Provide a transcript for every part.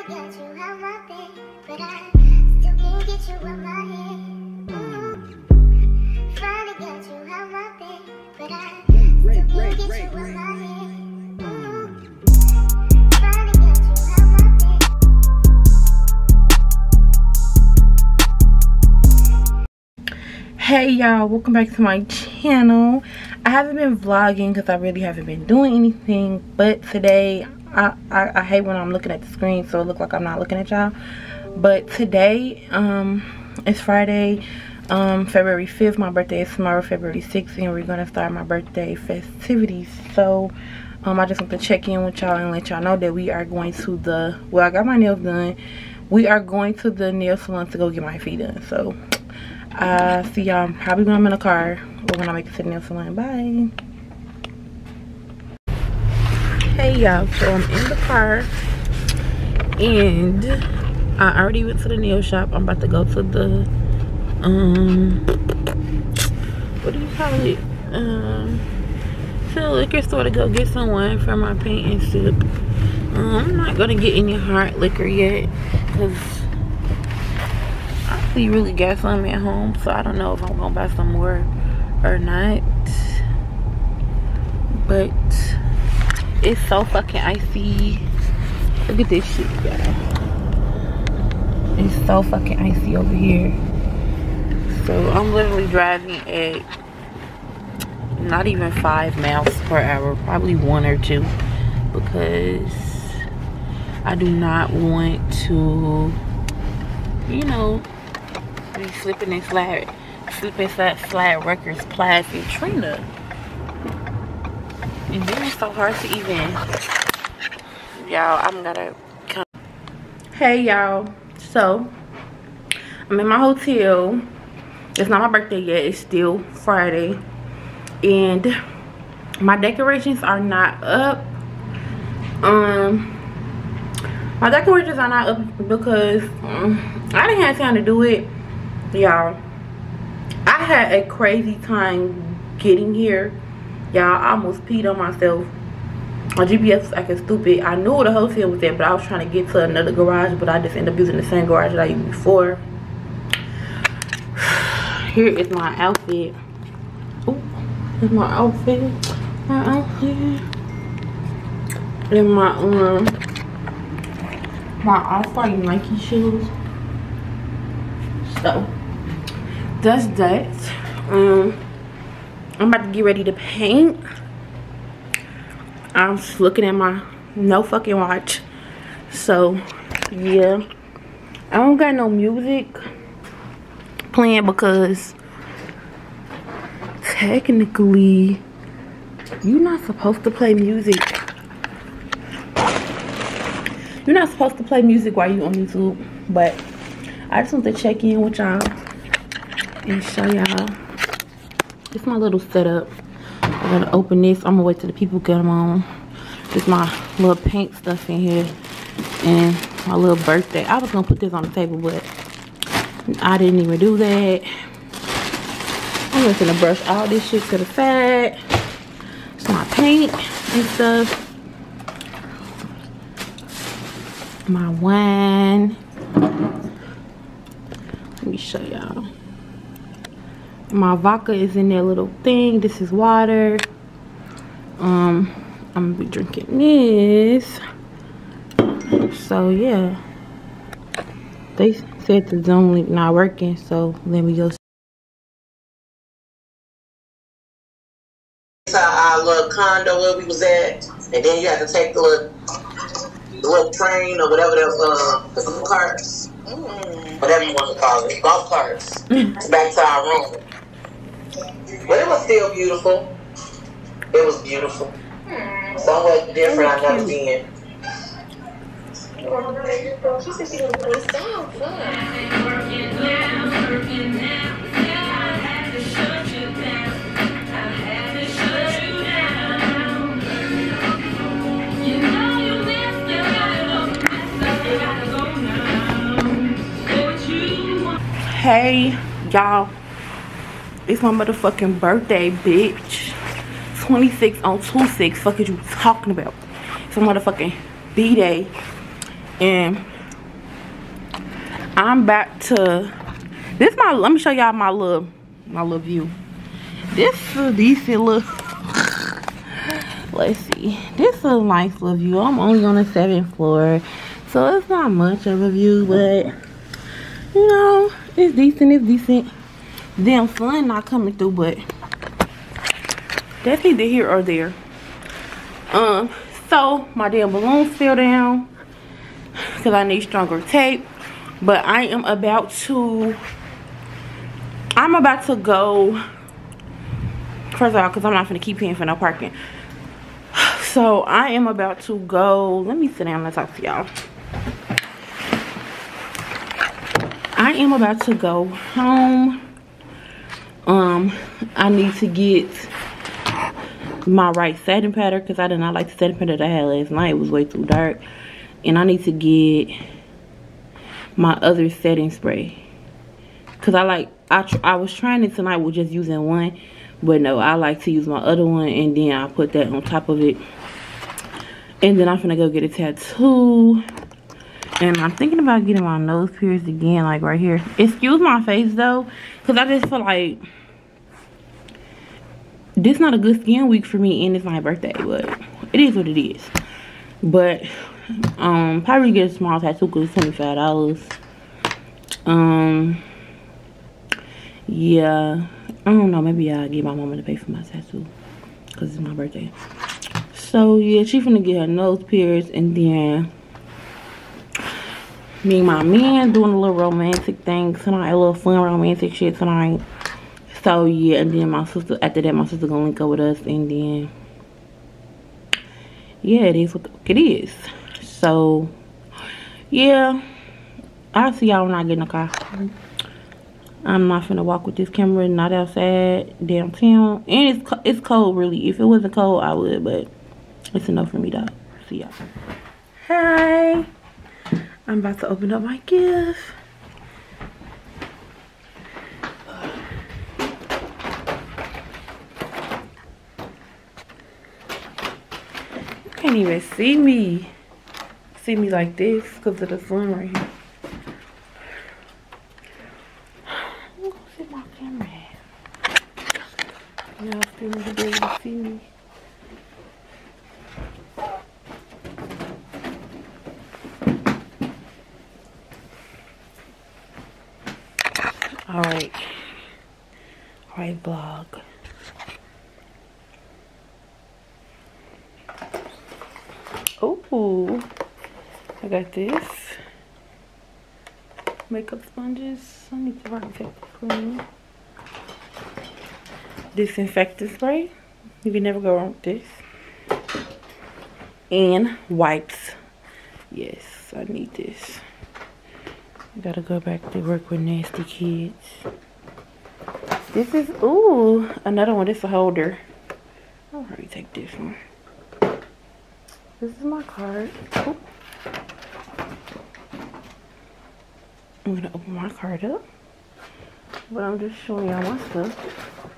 get you out my bed, but I still can't get you out my head. Trying to get you out my bed, but I still can't get you out my head. Trying to get you out my bed. Hey y'all, welcome back to my channel. I haven't been vlogging because I really haven't been doing anything, but today I hate when I'm looking at the screen so it looks like I'm not looking at y'all. But today it's Friday, February 5th. My birthday is tomorrow, February 6th, and we're gonna start my birthday festivities. So I just want to check in with y'all and let y'all know that we are going to the, well, I got my nails done. We are going to the nail salon to go get my feet done. So see y'all probably when I'm in the car or when I make it to the nail salon. Bye. Hey y'all, so I'm in the car and I already went to the nail shop. I'm about to go to the what do you call it, to the liquor store to go get some wine for my paint and sip. I'm not gonna get any hard liquor yet because we really got some at home, so I don't know if I'm gonna buy some more or not. But it's so fucking icy. Look at this shit, y'all. It's so fucking icy over here. So I'm literally driving at not even 5 miles per hour, probably 1 or 2, because I do not want to, you know, be slipping and slide Rutgers plastic Trina. And then it's so hard to even, y'all, I'm gonna come. Hey y'all, so I'm in my hotel. It's not my birthday yet, it's still Friday, and my decorations are not up. My decorations are not up because I didn't have time to do it, y'all. I had a crazy time getting here, y'all. I almost peed on myself. My GPS was acting stupid. I knew where the hotel was at, but I was trying to get to another garage, but I just ended up using the same garage that I used before. Here is my outfit. Oh, here's my outfit. And my off-white Nike shoes. So that's that. I'm about to get ready to paint. I'm just looking at my no fucking watch. So yeah, I don't got no music playing because technically you're not supposed to play music. You're not supposed to play music while you're on YouTube, but I just want to check in with y'all and show y'all. It's my little setup. I'm gonna open this. I'm gonna wait till the people come on. It's my little paint stuff in here and my little birthday. I was gonna put this on the table, but I didn't even do that. I'm just gonna brush all this shit to the side. It's my paint and stuff. My wine. Let me show y'all. My vodka is in that little thing. This is water. I'm gonna be drinking this. So yeah, they said the Zoom link not working, so let me go. To our little condo where we was at, and then you had to take the little train or whatever the carts, whatever you want to call it, golf carts, back to our room. But it was still beautiful. It was beautiful. Somewhat different I've never been. She said she gonna play sound fun. Hey y'all, it's my motherfucking birthday, bitch. 26 on 2/6. Fuck is you talking about? It's a motherfucking B-day. And I'm back to this. Let me show y'all my little view. This is a decent look. Let's see. This is a nice little view. I'm only on the 7th floor, so it's not much of a view, but you know, it's decent. It's decent. Damn sun not coming through, but that's either here or there. So my damn balloons fell down because I need stronger tape. But I'm about to go. First of all, because I'm not gonna keep paying for no parking. So I am about to go. Let me sit down and talk to y'all. I am about to go home. I need to get my right setting pattern because I did not like the setting pattern that I had last night. It was way too dark. And I need to get my other setting spray because I was trying it tonight with just using one, but no, I like to use my other one and then I put that on top of it. And then I'm gonna go get a tattoo. And I'm thinking about getting my nose pierced again, like right here. Excuse my face though, because I just feel like this not a good skin week for me, and it's my birthday, but it is what it is. But probably get a small tattoo because it's $25. Yeah, I don't know, maybe I'll get my mama to pay for my tattoo because it's my birthday. So yeah, she finna get her nose pierced, and then me and my man doing a little romantic thing tonight, a little fun romantic shit tonight. So yeah, and then my sister, after that, my sister gonna link up with us, and then yeah, it is what it is. So yeah, I'll see y'all when I get in the car. I'm not finna walk with this camera, not outside downtown, and it's cold really. If it wasn't cold, I would, but it's enough for me though. See y'all. Hi, I'm about to open up my gift. Can't even see me like this because of the sun right here. I'm gonna sit my camera at. Y'all still need to be able to see me. Alright, vlog. Oh, I got this makeup sponges. I need to protect the clean. Disinfectant spray. You can never go wrong with this. And wipes. Yes, I need this. I gotta go back to work with nasty kids. This is, ooh, another one. This is a holder. I'll probably take this one. This is my card. Oh. I'm gonna open my card up, but I'm just showing y'all my stuff.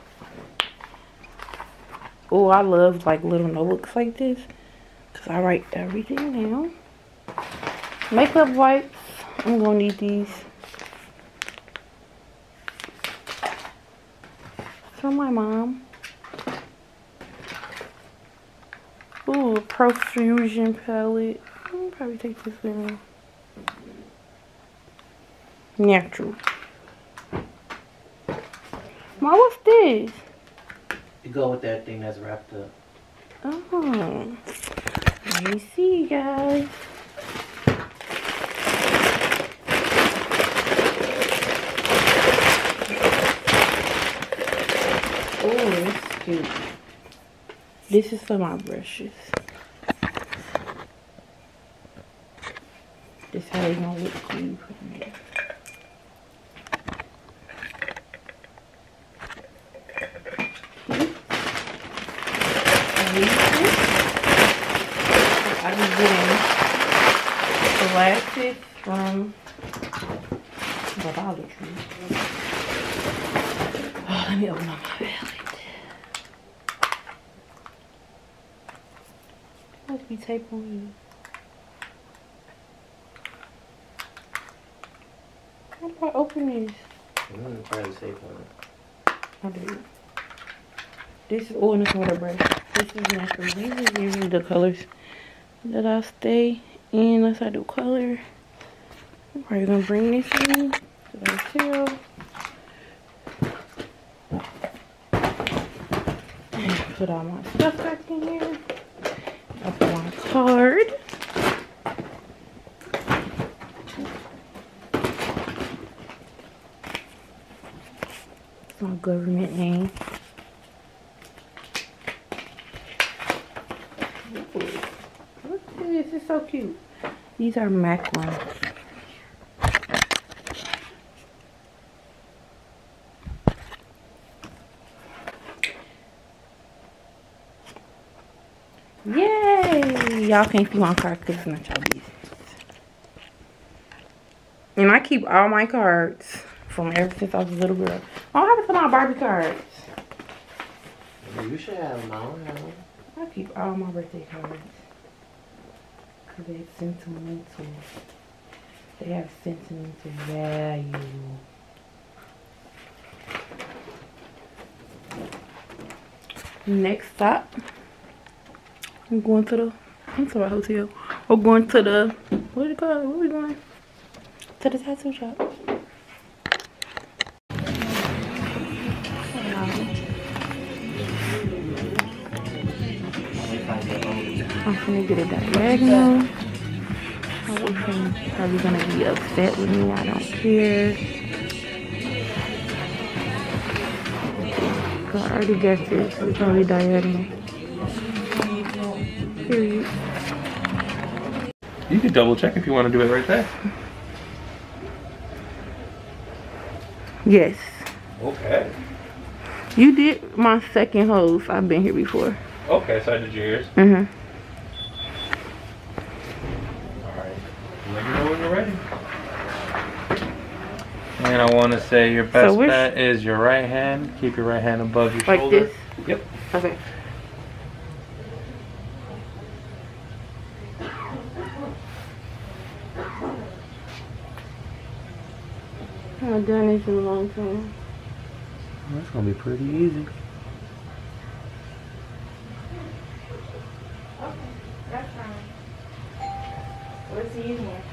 Oh, I love like little notebooks like this because I write everything down. Makeup wipes. I'm gonna need these. From my mom. Ooh, Profusion palette. I'll probably take this with me. Natural. Mom, what's this? You go with that thing that's wrapped up. Oh. Let me see, guys. Oh, that's cute. This is for my brushes. This how they gonna look when you put them in. I be getting glasses from the Dollar Tree. Oh, let me open up my palette. Must be tape on you. How do I open this? Probably the safe one. I do. This is oil and water brush. This is natural. These are usually the colors that I stay in unless I do color. I'm probably gonna bring this in so I chill. And put all my stuff back in here. I put my card. It's my government name. Look at this, it's so cute. These are MAC ones. Yay! Y'all can't see my card because it's not y'all business. And I keep all my cards from ever since I was a little girl. I don't have to put my Barbie cards. You should have them. I don't have them. I keep all my birthday cards. Because they're sentimental. They have sentimental value. Next stop. I'm going to the hotel. We're going to the, what is it called? Where are we going? To the tattoo shop. I'm gonna get a diagonal. My boyfriend probably gonna be upset with me. I don't care. I already guessed it. It's gonna be diagonal. Period. You can double check if you want to do it right there. Yes. Okay. You did my second host. I've been here before. Okay, so I did yours. Mm-hmm. Alright. Let me know when you're ready. And I want to say your best bet is your right hand. Keep your right hand above your shoulder. Like this? Yep. Okay. I haven't done this in a long time. That's gonna be pretty easy. Okay, that's fine. Let's see you here.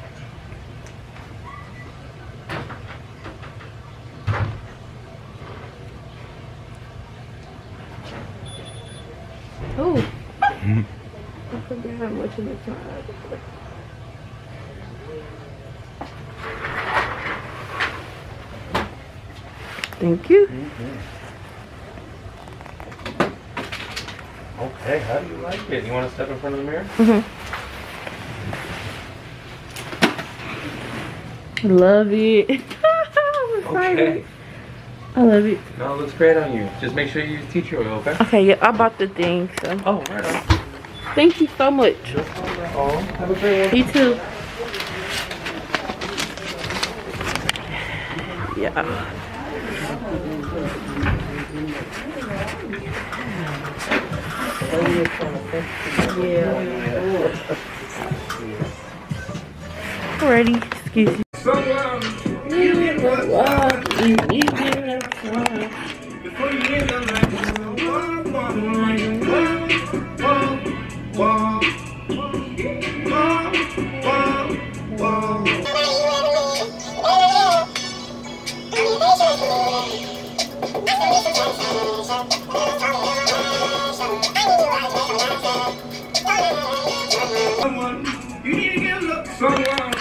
Oh, I forgot how much of it's not. Thank you. Okay, how do you like it? You want to step in front of the mirror? Love it. I'm excited. Okay. I love it. No, it looks great on you. Just make sure you use tea tree oil, okay? Okay, yeah, I bought the thing, so. Oh, right on. Thank you so much. No problem at all. Have a great one. You too. Yeah. Alrighty, excuse me. You need to get a look. Someone.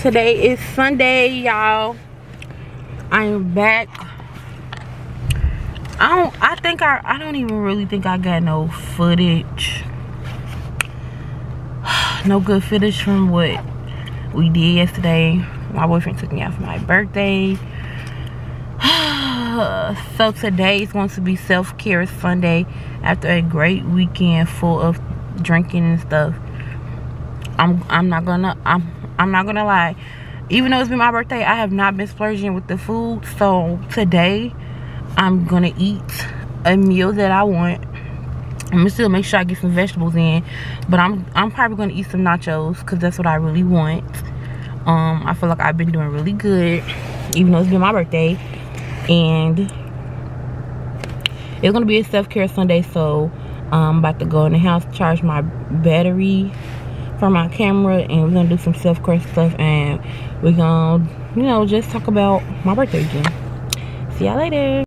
Today is Sunday, y'all. I am back. I don't even really think I got no footage. No good footage from what we did yesterday. My boyfriend took me out for my birthday. So today is going to be self-care Sunday after a great weekend full of drinking and stuff. I'm not gonna lie. Even though it's been my birthday, I have not been splurging with the food. So today I'm gonna eat a meal that I want. I'm gonna still make sure I get some vegetables in, but I'm probably gonna eat some nachos because that's what I really want. I feel like I've been doing really good, even though it's been my birthday. And it's gonna be a self-care Sunday, so I'm about to go in the house, charge my battery for my camera, and we're gonna do some self-care stuff, and we're gonna, you know, just talk about my birthday weekend. See y'all later.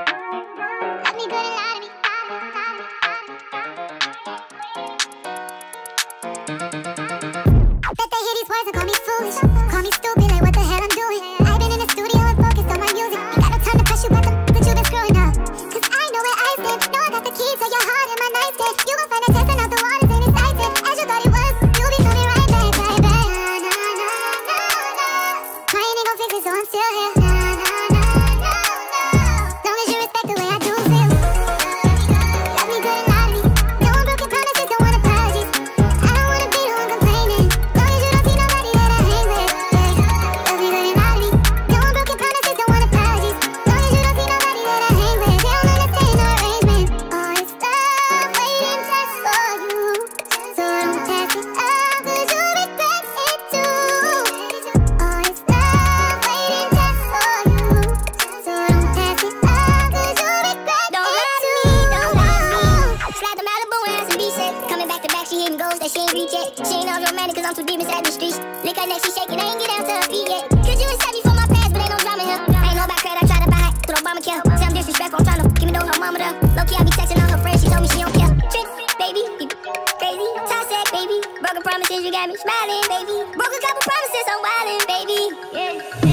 You got me smiling, baby. Broke a couple promises, I'm wildin', baby. Yeah.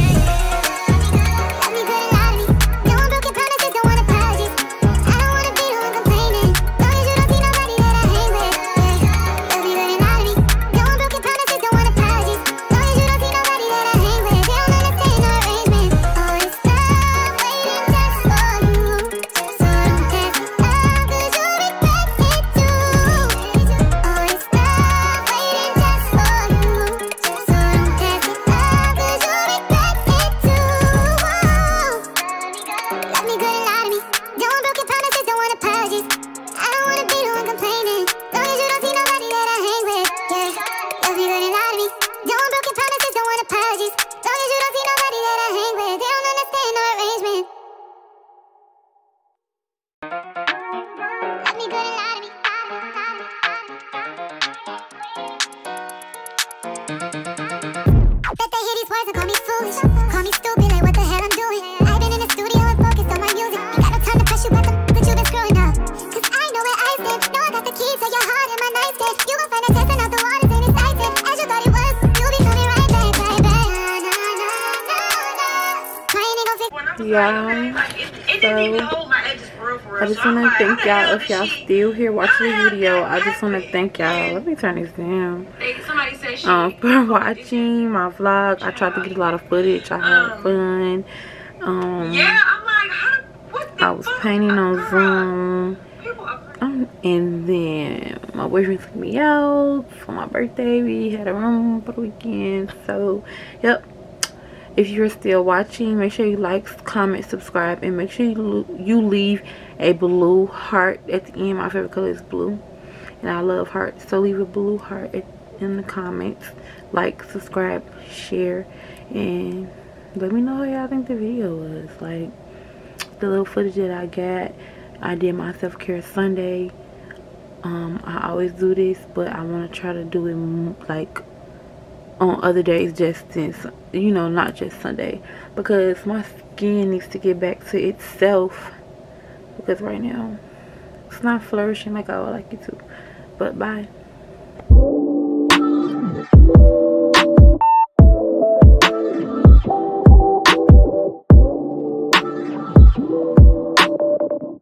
Y'all, I just want to thank y'all. If y'all still here watching the video, I just want to thank y'all. Let me turn this down. For watching my vlog. I tried to get a lot of footage. I had fun. I was painting on Zoom. And then my boyfriend took me out for my birthday. We had a room for the weekend. So, yep. If you're still watching, make sure you like, comment, subscribe, and make sure you leave a blue heart at the end. My favorite color is blue, and I love hearts, so leave a blue heart in the comments. Like, subscribe, share, and let me know how y'all think the video was. Like, the little footage that I got. I did my self-care Sunday. I always do this, but I want to try to do it like on other days, just since, you know, not just Sunday, because my skin needs to get back to itself, because right now it's not flourishing like I would like it to. But bye.